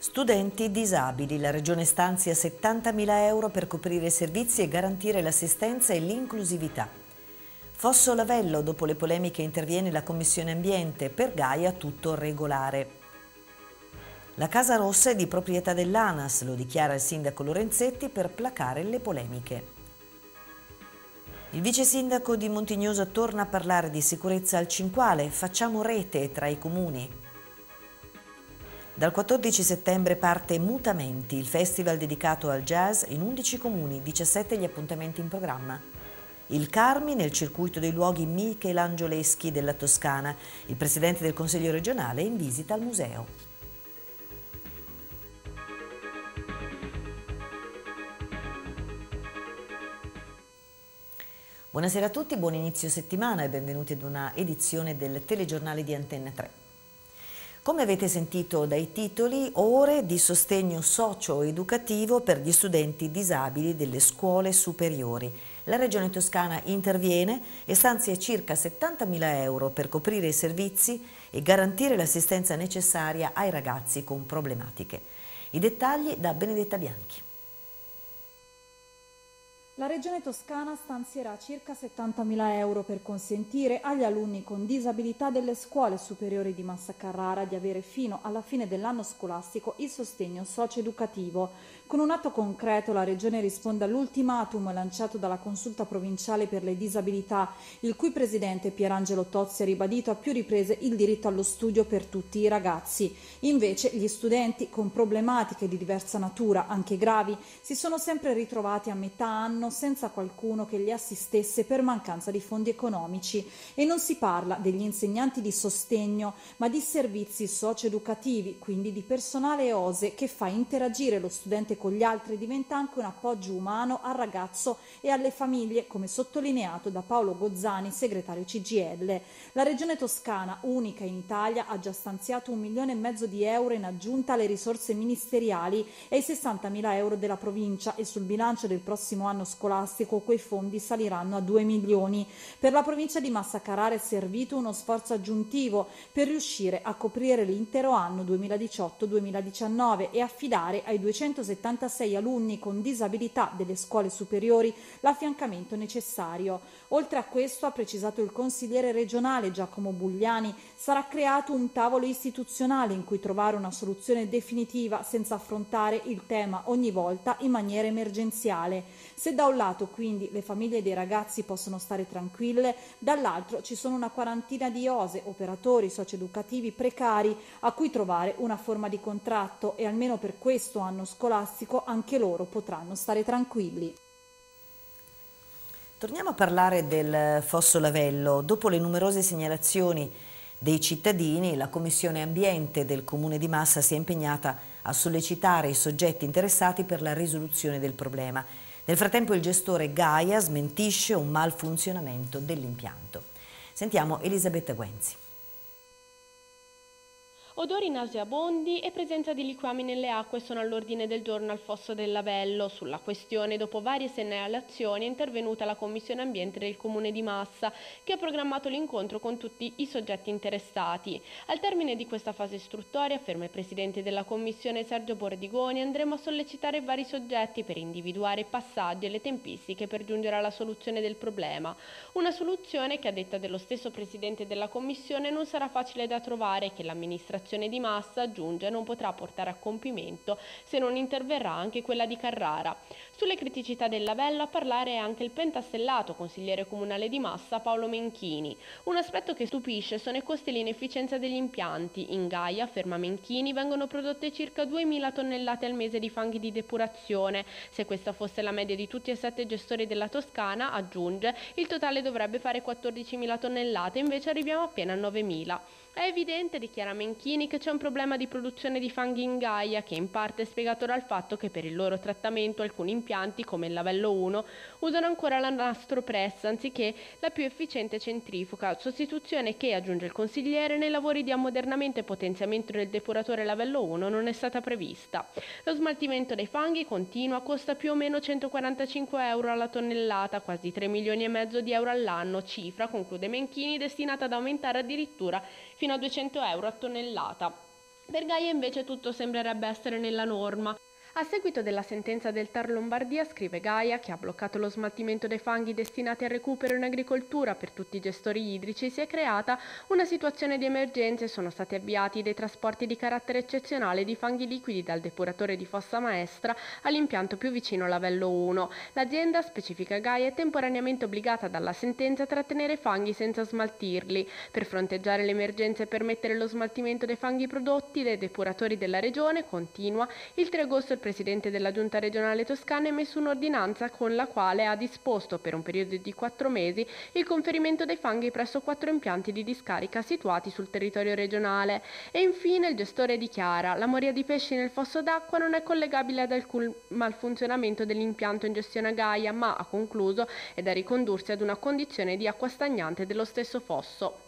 Studenti disabili, la Regione stanzia 70.000 euro per coprire i servizi e garantire l'assistenza e l'inclusività. Fosso Lavello, dopo le polemiche interviene la Commissione Ambiente, per Gaia tutto regolare. La Casa Rossa è di proprietà dell'ANAS, lo dichiara il sindaco Lorenzetti per placare le polemiche. Il vice sindaco di Montignosa torna a parlare di sicurezza al Cinquale, facciamo rete tra i comuni. Dal 14 settembre parte Mutamenti, il festival dedicato al jazz in 11 comuni, 17 gli appuntamenti in programma. Il Carmi nel circuito dei luoghi michelangioleschi della Toscana, il presidente del Consiglio regionale è in visita al museo. Buonasera a tutti, buon inizio settimana e benvenuti ad una edizione del telegiornale di Antenna 3. Come avete sentito dai titoli, ore di sostegno socio-educativo per gli studenti disabili delle scuole superiori. La Regione Toscana interviene e stanzia circa 70.000 euro per coprire i servizi e garantire l'assistenza necessaria ai ragazzi con problematiche. I dettagli da Benedetta Bianchi. La Regione Toscana stanzierà circa 70.000 euro per consentire agli alunni con disabilità delle scuole superiori di Massa Carrara di avere fino alla fine dell'anno scolastico il sostegno socio-educativo. Con un atto concreto la Regione risponde all'ultimatum lanciato dalla Consulta Provinciale per le Disabilità, il cui presidente Pierangelo Tozzi ha ribadito a più riprese il diritto allo studio per tutti i ragazzi. Invece gli studenti con problematiche di diversa natura, anche gravi, si sono sempre ritrovati a metà anno senza qualcuno che li assistesse per mancanza di fondi economici. E non si parla degli insegnanti di sostegno, ma di servizi socio-educativi, quindi di personale OSE che fa interagire lo studente con gli altri e diventa anche un appoggio umano al ragazzo e alle famiglie, come sottolineato da Paolo Gozzani, segretario CGIL. La Regione Toscana, unica in Italia, ha già stanziato 1,5 milioni di euro in aggiunta alle risorse ministeriali e ai 60.000 euro della provincia, e sul bilancio del prossimo anno scolastico quei fondi saliranno a 2 milioni. Per la provincia di Massa Carrara è servito uno sforzo aggiuntivo per riuscire a coprire l'intero anno 2018-2019 e affidare ai 276 alunni con disabilità delle scuole superiori l'affiancamento necessario. Oltre a questo, ha precisato il consigliere regionale Giacomo Bugliani, sarà creato un tavolo istituzionale in cui trovare una soluzione definitiva senza affrontare il tema ogni volta in maniera emergenziale. Se da un lato quindi le famiglie dei ragazzi possono stare tranquille, dall'altro ci sono una quarantina di OSE, operatori socioeducativi precari, a cui trovare una forma di contratto, e almeno per questo anno scolastico anche loro potranno stare tranquilli. Torniamo a parlare del Fosso Lavello. Dopo le numerose segnalazioni dei cittadini, la Commissione Ambiente del Comune di Massa si è impegnata a sollecitare i soggetti interessati per la risoluzione del problema. Nel frattempo il gestore Gaia smentisce un malfunzionamento dell'impianto. Sentiamo Elisabetta Guenzi. Odori nauseabondi e presenza di liquami nelle acque sono all'ordine del giorno al Fosso del Lavello. Sulla questione, dopo varie segnalazioni, è intervenuta la Commissione Ambiente del Comune di Massa, che ha programmato l'incontro con tutti i soggetti interessati. Al termine di questa fase istruttoria, afferma il presidente della Commissione Sergio Bordigoni, andremo a sollecitare vari soggetti per individuare i passaggi e le tempistiche per giungere alla soluzione del problema. Una soluzione che, a detta dello stesso presidente della Commissione, non sarà facile da trovare e che l'amministrazione di Massa, aggiunge, non potrà portare a compimento se non interverrà anche quella di Carrara. Sulle criticità del Lavello a parlare è anche il pentastellato consigliere comunale di Massa Paolo Menchini. Un aspetto che stupisce sono i costi e l'inefficienza degli impianti. In Gaia, afferma Menchini, vengono prodotte circa 2.000 tonnellate al mese di fanghi di depurazione. Se questa fosse la media di tutti e 7 gestori della Toscana, aggiunge, il totale dovrebbe fare 14.000 tonnellate, invece arriviamo appena a 9.000. È evidente, dichiara Menchini, che c'è un problema di produzione di fanghi in Gaia, che in parte è spiegato dal fatto che per il loro trattamento alcuni impianti, come il Lavello 1, usano ancora la nastro-press anziché la più efficiente centrifuga, sostituzione che, aggiunge il consigliere, nei lavori di ammodernamento e potenziamento del depuratore Lavello 1 non è stata prevista. Lo smaltimento dei fanghi continua, costa più o meno 145 euro alla tonnellata, quasi 3,5 milioni di euro all'anno, cifra, conclude Menchini, destinata ad aumentare addirittura fino a 200 euro a tonnellata. Per Gaia invece tutto sembrerebbe essere nella norma. A seguito della sentenza del TAR Lombardia, scrive Gaia, che ha bloccato lo smaltimento dei fanghi destinati al recupero in agricoltura per tutti i gestori idrici, si è creata una situazione di emergenza e sono stati avviati dei trasporti di carattere eccezionale di fanghi liquidi dal depuratore di Fossa Maestra all'impianto più vicino a Lavello 1. L'azienda, specifica Gaia, è temporaneamente obbligata dalla sentenza a trattenere fanghi senza smaltirli. Per fronteggiare l'emergenza e permettere lo smaltimento dei fanghi prodotti dai depuratori della regione, continua, il 3 agosto il presidente della Giunta regionale toscana ha emesso un'ordinanza con la quale ha disposto per un periodo di 4 mesi il conferimento dei fanghi presso 4 impianti di discarica situati sul territorio regionale. E infine il gestore dichiara: la moria di pesci nel fosso d'acqua non è collegabile ad alcun malfunzionamento dell'impianto in gestione a Gaia, ma, ha concluso, è da ricondursi ad una condizione di acqua stagnante dello stesso fosso.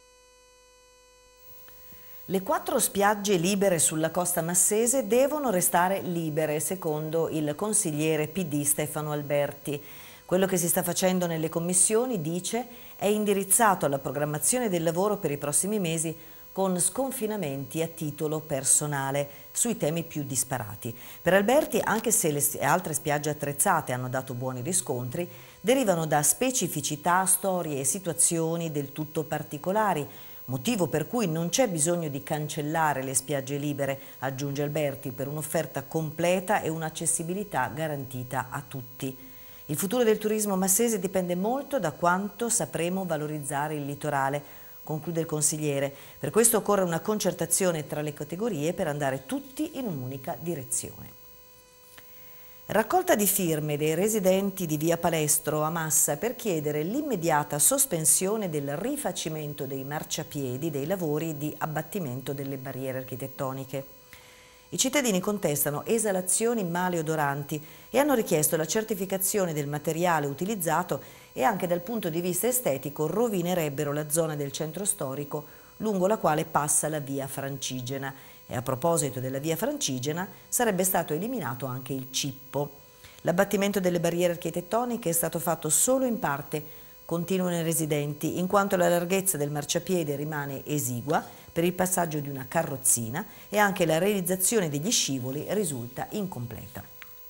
Le 4 spiagge libere sulla costa massese devono restare libere, secondo il consigliere PD Stefano Alberti. Quello che si sta facendo nelle commissioni, dice, è indirizzato alla programmazione del lavoro per i prossimi mesi con sconfinamenti a titolo personale sui temi più disparati. Per Alberti, anche se le altre spiagge attrezzate hanno dato buoni riscontri, derivano da specificità, storie e situazioni del tutto particolari, motivo per cui non c'è bisogno di cancellare le spiagge libere, aggiunge Alberti, per un'offerta completa e un'accessibilità garantita a tutti. Il futuro del turismo massese dipende molto da quanto sapremo valorizzare il litorale, conclude il consigliere. Per questo occorre una concertazione tra le categorie per andare tutti in un'unica direzione. Raccolta di firme dei residenti di Via Palestro a Massa per chiedere l'immediata sospensione del rifacimento dei marciapiedi dei lavori di abbattimento delle barriere architettoniche. I cittadini contestano esalazioni maleodoranti e hanno richiesto la certificazione del materiale utilizzato e anche dal punto di vista estetico rovinerebbero la zona del centro storico lungo la quale passa la via Francigena. E a proposito della via Francigena, sarebbe stato eliminato anche il cippo. L'abbattimento delle barriere architettoniche è stato fatto solo in parte, continuano i residenti, in quanto la larghezza del marciapiede rimane esigua per il passaggio di una carrozzina e anche la realizzazione degli scivoli risulta incompleta.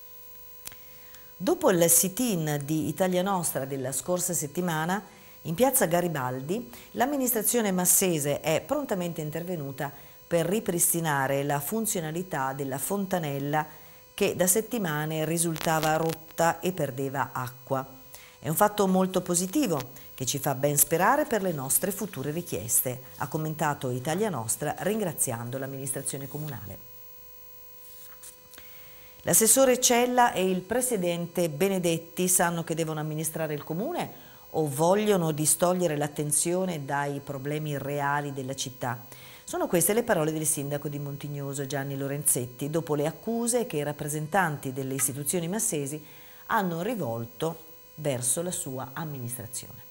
Dopo il sit-in di Italia Nostra della scorsa settimana, in piazza Garibaldi, l'amministrazione massese è prontamente intervenuta per ripristinare la funzionalità della fontanella che da settimane risultava rotta e perdeva acqua. È un fatto molto positivo che ci fa ben sperare per le nostre future richieste, ha commentato Italia Nostra ringraziando l'amministrazione comunale. L'assessore Cella e il presidente Benedetti sanno che devono amministrare il comune o vogliono distogliere l'attenzione dai problemi reali della città? Sono queste le parole del sindaco di Montignoso Gianni Lorenzetti dopo le accuse che i rappresentanti delle istituzioni massesi hanno rivolto verso la sua amministrazione.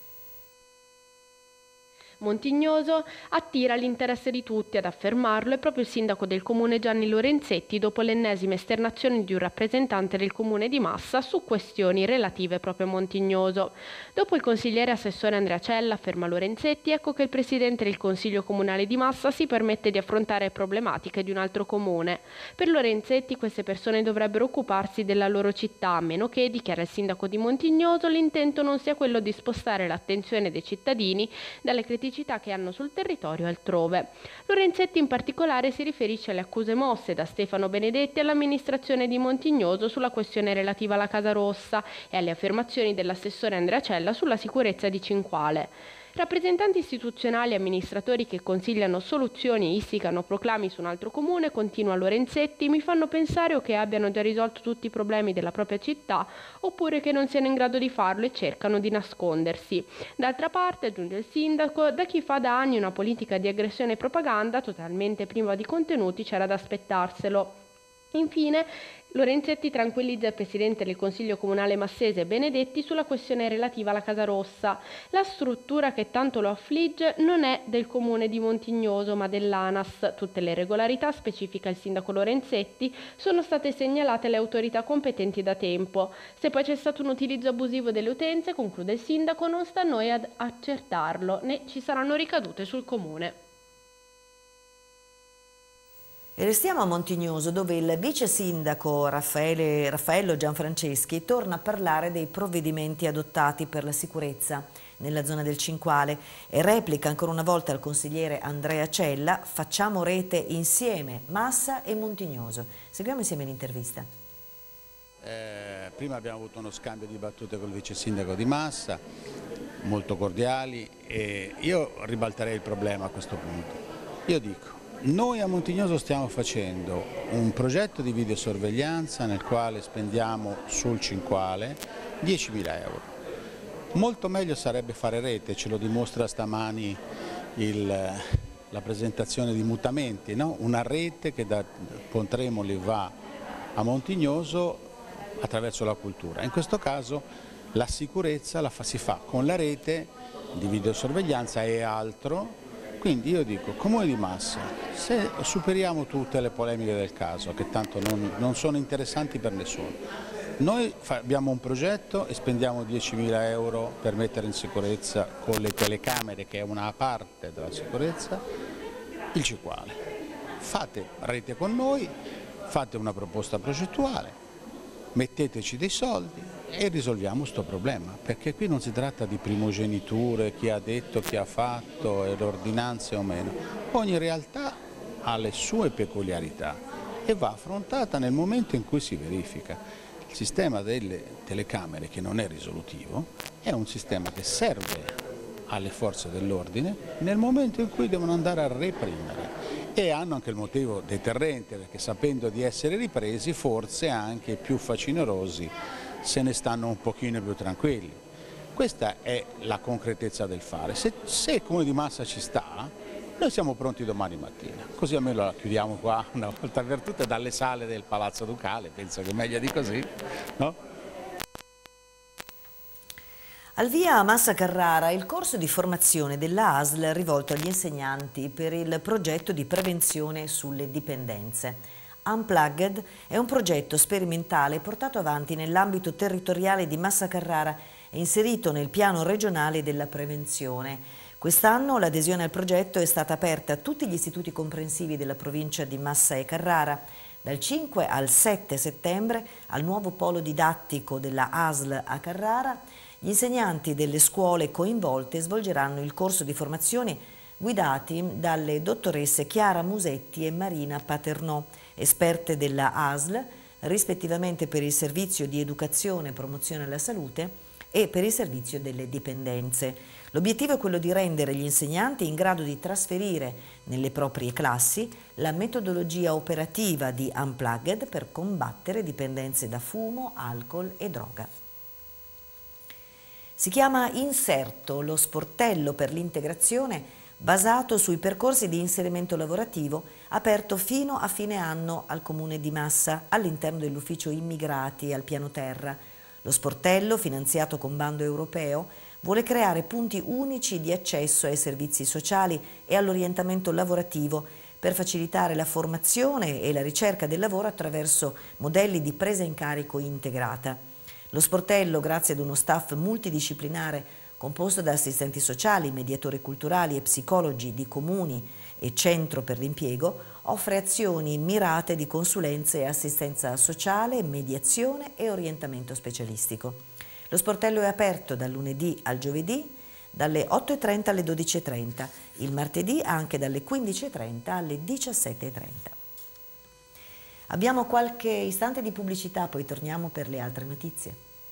Montignoso attira l'interesse di tutti, ad affermarlo è proprio il sindaco del comune Gianni Lorenzetti dopo l'ennesima esternazione di un rappresentante del comune di Massa su questioni relative proprio a Montignoso. Dopo il consigliere assessore Andrea Cella, afferma Lorenzetti, ecco che il presidente del consiglio comunale di Massa si permette di affrontare problematiche di un altro comune. Per Lorenzetti queste persone dovrebbero occuparsi della loro città, a meno che, dichiara il sindaco di Montignoso, l'intento non sia quello di spostare l'attenzione dei cittadini dalle criticità che hanno sul territorio altrove. Lorenzetti in particolare si riferisce alle accuse mosse da Stefano Benedetti all'amministrazione di Montignoso sulla questione relativa alla Casa Rossa e alle affermazioni dell'assessore Andrea Cella sulla sicurezza di Cinquale. Rappresentanti istituzionali e amministratori che consigliano soluzioni e isticano proclami su un altro comune, continua Lorenzetti, mi fanno pensare o che abbiano già risolto tutti i problemi della propria città oppure che non siano in grado di farlo e cercano di nascondersi. D'altra parte, aggiunge il sindaco, da chi fa da anni una politica di aggressione e propaganda totalmente priva di contenuti c'era da aspettarselo. Infine, Lorenzetti tranquillizza il presidente del Consiglio Comunale Massese Benedetti sulla questione relativa alla Casa Rossa. La struttura che tanto lo affligge non è del comune di Montignoso ma dell'ANAS. Tutte le irregolarità, specifica il sindaco Lorenzetti, sono state segnalate alle autorità competenti da tempo. Se poi c'è stato un utilizzo abusivo delle utenze, conclude il sindaco, non sta a noi ad accertarlo, né ci saranno ricadute sul comune. E restiamo a Montignoso, dove il vice sindaco Raffaello Gianfranceschi torna a parlare dei provvedimenti adottati per la sicurezza nella zona del Cinquale e replica ancora una volta al consigliere Andrea Cella: facciamo rete insieme, Massa e Montignoso. Seguiamo insieme l'intervista. Prima abbiamo avuto uno scambio di battute col vice sindaco di Massa, molto cordiali, e io ribalterei il problema a questo punto. Io dico: noi a Montignoso stiamo facendo un progetto di videosorveglianza nel quale spendiamo sul Cinquale 10.000 euro. Molto meglio sarebbe fare rete, ce lo dimostra stamani la presentazione di mutamenti, no? Una rete che da Pontremoli va a Montignoso attraverso la cultura. In questo caso la sicurezza si fa con la rete di videosorveglianza e altro. Quindi io dico, Comune di Massa, se superiamo tutte le polemiche del caso, che tanto non sono interessanti per nessuno, noi abbiamo un progetto e spendiamo 10.000 euro per mettere in sicurezza con le telecamere, che è una parte della sicurezza, il Cinquale. Fate rete con noi, fate una proposta progettuale, metteteci dei soldi e risolviamo sto problema, perché qui non si tratta di primogeniture, chi ha detto, chi ha fatto, e le ordinanze o meno. Ogni realtà ha le sue peculiarità e va affrontata nel momento in cui si verifica. Il sistema delle telecamere, che non è risolutivo, è un sistema che serve alle forze dell'ordine nel momento in cui devono andare a reprimere, e hanno anche il motivo deterrente, perché sapendo di essere ripresi forse anche i più facinerosi se ne stanno un pochino più tranquilli. Questa è la concretezza del fare. Se il Comune di Massa ci sta, noi siamo pronti domani mattina, così almeno la chiudiamo qua una volta per tutte dalle sale del Palazzo Ducale, penso che meglio di così, no? Al via a Massa Carrara il corso di formazione della ASL rivolto agli insegnanti per il progetto di prevenzione sulle dipendenze. Unplugged è un progetto sperimentale portato avanti nell'ambito territoriale di Massa Carrara e inserito nel piano regionale della prevenzione. Quest'anno l'adesione al progetto è stata aperta a tutti gli istituti comprensivi della provincia di Massa e Carrara. Dal 5 al 7 settembre al nuovo polo didattico della ASL a Carrara gli insegnanti delle scuole coinvolte svolgeranno il corso di formazione guidati dalle dottoresse Chiara Musetti e Marina Paternò, esperte della ASL, rispettivamente per il servizio di educazione e promozione alla salute e per il servizio delle dipendenze. L'obiettivo è quello di rendere gli insegnanti in grado di trasferire nelle proprie classi la metodologia operativa di Unplugged per combattere dipendenze da fumo, alcol e droga. Si chiama Inserto, lo sportello per l'integrazione basato sui percorsi di inserimento lavorativo aperto fino a fine anno al Comune di Massa all'interno dell'ufficio immigrati al piano terra. Lo sportello, finanziato con bando europeo, vuole creare punti unici di accesso ai servizi sociali e all'orientamento lavorativo per facilitare la formazione e la ricerca del lavoro attraverso modelli di presa in carico integrata. Lo sportello, grazie ad uno staff multidisciplinare composto da assistenti sociali, mediatori culturali e psicologi di comuni e centro per l'impiego, offre azioni mirate di consulenza e assistenza sociale, mediazione e orientamento specialistico. Lo sportello è aperto dal lunedì al giovedì dalle 8:30 alle 12:30, il martedì anche dalle 15:30 alle 17:30. Abbiamo qualche istante di pubblicità, poi torniamo per le altre notizie.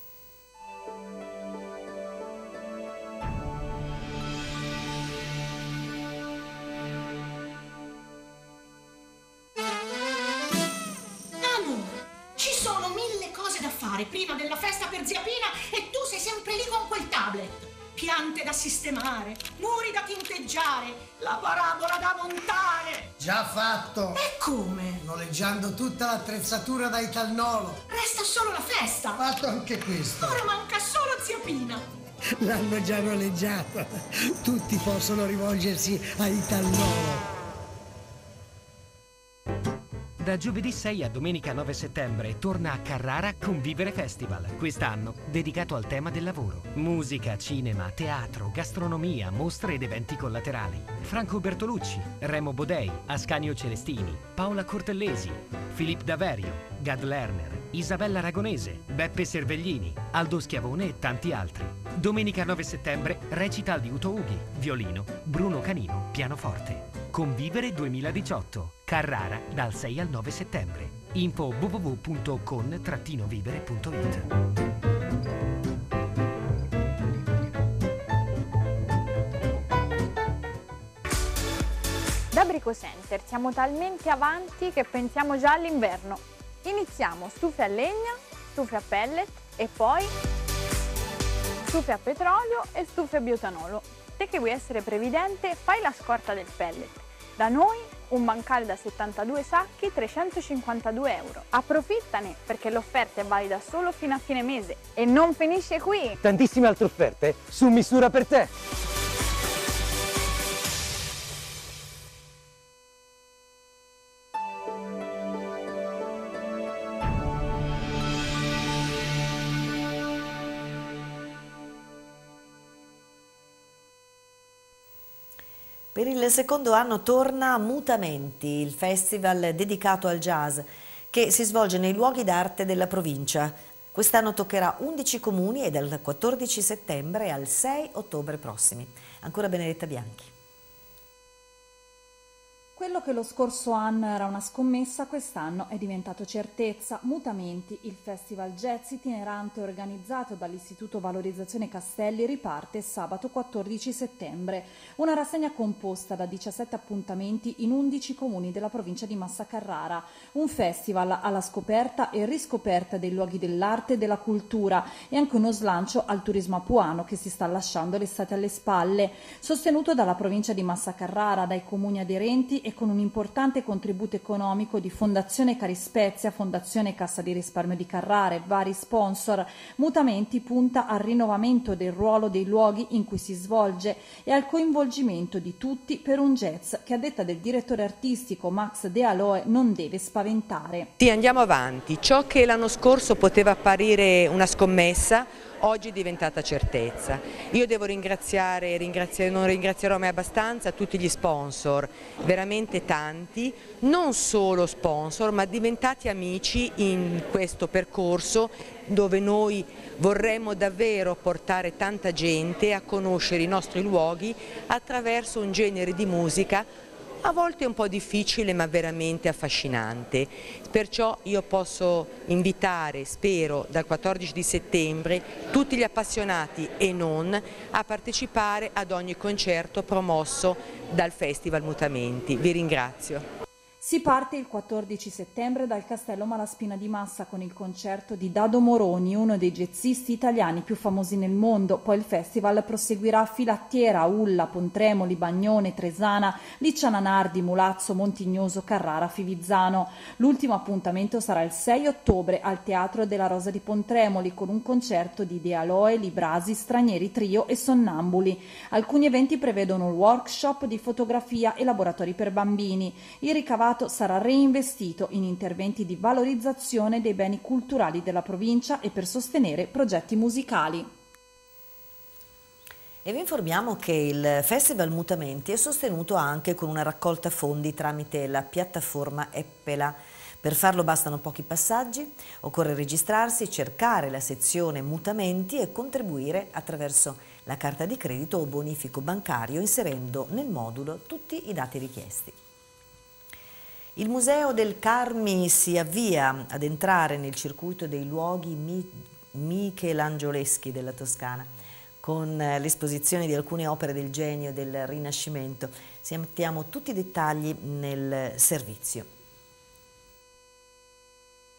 Ci sono 1000 cose da fare prima della festa per zia Pina e tu sei sempre lì con quel tablet. Piante da sistemare, muri da tinteggiare, la parabola da montare. Già fatto! E come? Noleggiando tutta l'attrezzatura da Italnolo. Resta solo la festa. Fatto anche questo. Ora manca solo zia Pina. L'hanno già noleggiata. Tutti possono rivolgersi a Italnolo. Da giovedì 6 a domenica 9 settembre torna a Carrara Convivere Festival, quest'anno dedicato al tema del lavoro. Musica, cinema, teatro, gastronomia, mostre ed eventi collaterali. Franco Bertolucci, Remo Bodei, Ascanio Celestini, Paola Cortellesi, Filippo Daverio, Gad Lerner, Isabella Aragonese, Beppe Serveglini, Aldo Schiavone e tanti altri. Domenica 9 settembre recita Aldiuto Ughi, violino, Bruno Canino, pianoforte. Convivere 2018, Carrara dal 6 al 9 settembre. Info www.con-vivere.it. Da Bricocenter siamo talmente avanti che pensiamo già all'inverno. Iniziamo stufe a legna, stufe a pellet e poi stufe a petrolio e stufe a biotanolo. Te che vuoi essere previdente, fai la scorta del pellet. Da noi un bancale da 72 sacchi, 352 euro. Approfittane perché l'offerta è valida solo fino a fine mese e non finisce qui. Tantissime altre offerte su misura per te. Per il secondo anno torna Mutamenti, il festival dedicato al jazz, che si svolge nei luoghi d'arte della provincia. Quest'anno toccherà 11 comuni e dal 14 settembre al 6 ottobre prossimi. Ancora Benedetta Bianchi. Quello che lo scorso anno era una scommessa, quest'anno è diventato certezza. Mutamenti, il festival jazz itinerante organizzato dall'Istituto Valorizzazione Castelli, riparte sabato 14 settembre. Una rassegna composta da 17 appuntamenti in 11 comuni della provincia di Massa Carrara. Un festival alla scoperta e riscoperta dei luoghi dell'arte e della cultura e anche uno slancio al turismo apuano che si sta lasciando l'estate alle spalle. Sostenuto dalla provincia di Massa Carrara, dai comuni aderenti e con un importante contributo economico di Fondazione Carispezia, Fondazione Cassa di Risparmio di Carrara e vari sponsor, Mutamenti punta al rinnovamento del ruolo dei luoghi in cui si svolge e al coinvolgimento di tutti per un jazz che, a detta del direttore artistico Max De Aloe, non deve spaventare. Sì, andiamo avanti. Ciò che l'anno scorso poteva apparire una scommessa, oggi è diventata certezza. Io devo ringraziare, non ringrazierò mai abbastanza, tutti gli sponsor, veramente tanti, non solo sponsor ma diventati amici in questo percorso dove noi vorremmo davvero portare tanta gente a conoscere i nostri luoghi attraverso un genere di musica a volte un po' difficile ma veramente affascinante. Perciò io posso invitare, spero, dal 14 di settembre tutti gli appassionati e non a partecipare ad ogni concerto promosso dal Festival Mutamenti. Vi ringrazio. Si parte il 14 settembre dal Castello Malaspina di Massa con il concerto di Dado Moroni, uno dei jazzisti italiani più famosi nel mondo. Poi il festival proseguirà a Filattiera, Ulla, Pontremoli, Bagnone, Tresana, Licciana Nardi, Mulazzo, Montignoso, Carrara, Fivizzano. L'ultimo appuntamento sarà il 6 ottobre al Teatro della Rosa di Pontremoli con un concerto di De Aloe, Librasi, Stranieri Trio e Sonnambuli. Alcuni eventi prevedono workshop di fotografia e laboratori per bambini. Il ricavato sarà reinvestito in interventi di valorizzazione dei beni culturali della provincia e per sostenere progetti musicali. E vi informiamo che il Festival Mutamenti è sostenuto anche con una raccolta fondi tramite la piattaforma Eppela. Per farlo bastano pochi passaggi, occorre registrarsi, cercare la sezione Mutamenti e contribuire attraverso la carta di credito o bonifico bancario inserendo nel modulo tutti i dati richiesti. Il Museo del Carmi si avvia ad entrare nel circuito dei luoghi michelangioleschi della Toscana con l'esposizione di alcune opere del genio del Rinascimento. Sentiamo tutti i dettagli nel servizio.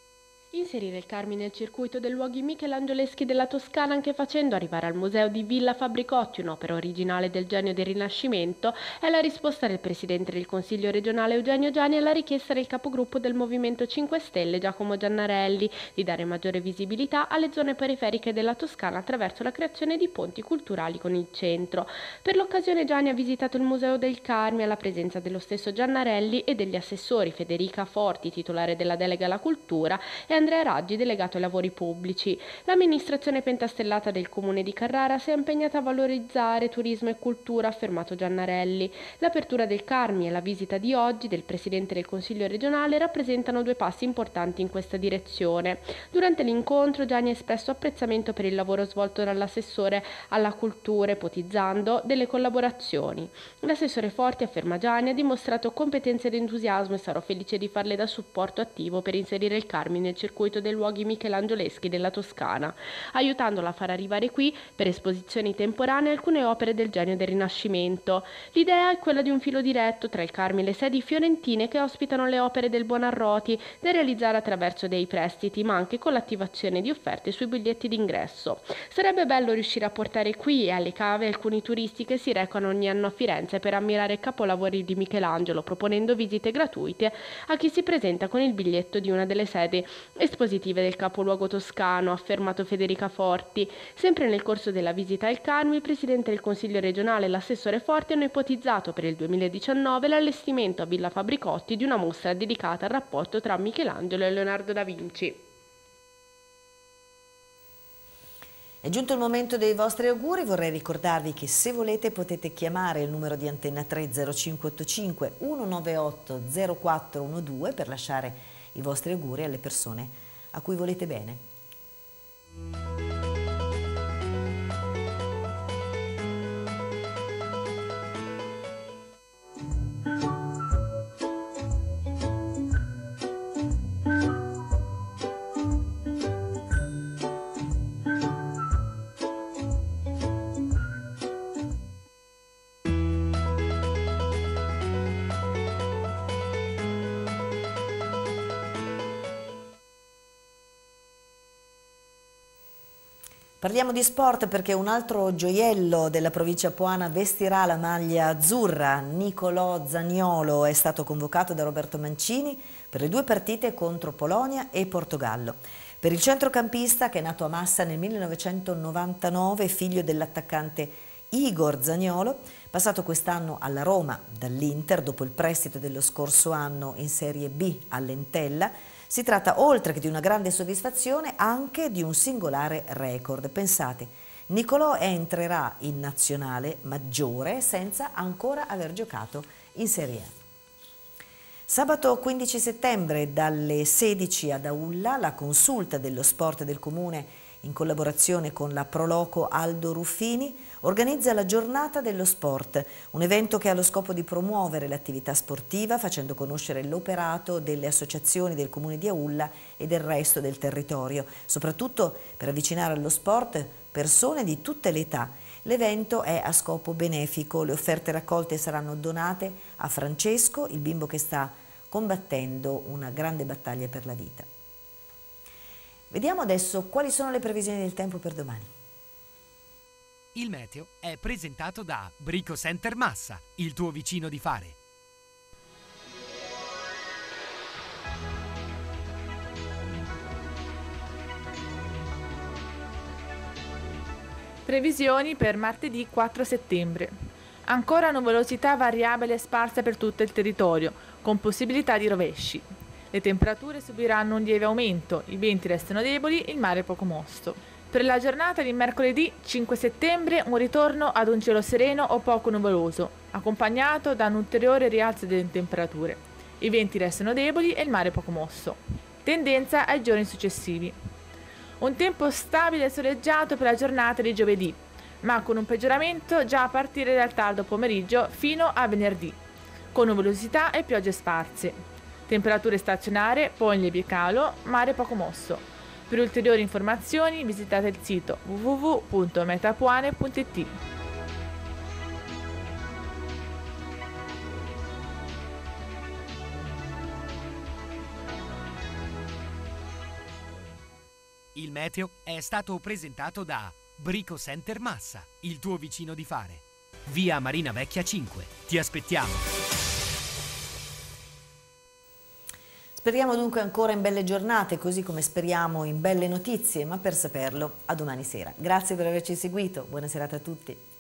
Inserire il Carmine nel circuito dei luoghi michelangioleschi della Toscana, anche facendo arrivare al museo di Villa Fabbricotti un'opera originale del genio del Rinascimento, è la risposta del Presidente del Consiglio regionale Eugenio Giani alla richiesta del capogruppo del Movimento 5 Stelle Giacomo Giannarelli di dare maggiore visibilità alle zone periferiche della Toscana attraverso la creazione di ponti culturali con il centro. Per l'occasione Giani ha visitato il Museo del Carmine alla presenza dello stesso Giannarelli e degli assessori Federica Forti, titolare della delega alla cultura, e Andrea Raggi, delegato ai lavori pubblici. L'amministrazione pentastellata del comune di Carrara si è impegnata a valorizzare turismo e cultura, ha affermato Giannarelli. L'apertura del Carmine e la visita di oggi del Presidente del Consiglio regionale rappresentano due passi importanti in questa direzione. Durante l'incontro Giani ha espresso apprezzamento per il lavoro svolto dall'assessore alla cultura, ipotizzando delle collaborazioni. L'assessore Forti, afferma Giani, ha dimostrato competenza ed entusiasmo e sarò felice di farle da supporto attivo per inserire il Carmine nel circuito dei luoghi michelangioleschi della Toscana, aiutandola a far arrivare qui, per esposizioni temporanee, alcune opere del genio del Rinascimento. L'idea è quella di un filo diretto tra il Carmine e le sedi fiorentine che ospitano le opere del Buonarroti, da realizzare attraverso dei prestiti, ma anche con l'attivazione di offerte sui biglietti d'ingresso. Sarebbe bello riuscire a portare qui e alle cave alcuni turisti che si recano ogni anno a Firenze per ammirare i capolavori di Michelangelo, proponendo visite gratuite a chi si presenta con il biglietto di una delle sedi espositive del capoluogo toscano, ha affermato Federica Forti. Sempre nel corso della visita al Carmine, il Presidente del Consiglio regionale e l'assessore Forti hanno ipotizzato per il 2019 l'allestimento a Villa Fabbricotti di una mostra dedicata al rapporto tra Michelangelo e Leonardo da Vinci. È giunto il momento dei vostri auguri. Vorrei ricordarvi che se volete potete chiamare il numero di Antenna 3 0585 198 0412 per lasciare i vostri auguri alle persone a cui volete bene. Parliamo di sport perché un altro gioiello della provincia poana vestirà la maglia azzurra. Nicolò Zaniolo è stato convocato da Roberto Mancini per le due partite contro Polonia e Portogallo. Per il centrocampista, che è nato a Massa nel 1999, figlio dell'attaccante Igor Zaniolo, passato quest'anno alla Roma dall'Inter dopo il prestito dello scorso anno in Serie B all'Entella, si tratta, oltre che di una grande soddisfazione, anche di un singolare record. Pensate, Nicolò entrerà in nazionale maggiore senza ancora aver giocato in Serie A. Sabato 15 settembre dalle 16 ad Aulla la consulta dello sport del comune, in collaborazione con la Proloco Aldo Ruffini, organizza la Giornata dello Sport, un evento che ha lo scopo di promuovere l'attività sportiva facendo conoscere l'operato delle associazioni del comune di Aulla e del resto del territorio, soprattutto per avvicinare allo sport persone di tutte le età. L'evento è a scopo benefico, le offerte raccolte saranno donate a Francesco, il bimbo che sta combattendo una grande battaglia per la vita. Vediamo adesso quali sono le previsioni del tempo per domani. Il meteo è presentato da Brico Center Massa, il tuo vicino di fare. Previsioni per martedì 4 settembre. Ancora nuvolosità variabile sparsa per tutto il territorio, con possibilità di rovesci. Le temperature subiranno un lieve aumento, i venti restano deboli, il mare poco mosso. Per la giornata di mercoledì 5 settembre un ritorno ad un cielo sereno o poco nuvoloso, accompagnato da un ulteriore rialzo delle temperature. I venti restano deboli e il mare poco mosso. Tendenza ai giorni successivi. Un tempo stabile e soleggiato per la giornata di giovedì, ma con un peggioramento già a partire dal tardo pomeriggio fino a venerdì, con nuvolosità e piogge sparse. Temperature stazionarie, poi in lieve calo, mare poco mosso. Per ulteriori informazioni visitate il sito www.metapuane.it. Il meteo è stato presentato da Brico Center Massa, il tuo vicino di fare. Via Marina Vecchia 5. Ti aspettiamo. Speriamo dunque ancora in belle giornate, così come speriamo in belle notizie, ma per saperlo a domani sera. Grazie per averci seguito, buona serata a tutti.